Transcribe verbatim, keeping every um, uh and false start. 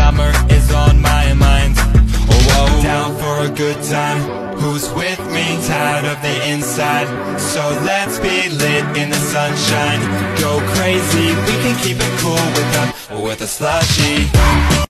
summer is on my mind. Oh, whoa. Down for a good time, who's with me? Tired of the inside, so let's be lit in the sunshine. Go crazy, we can keep it cool with a, with a slushie.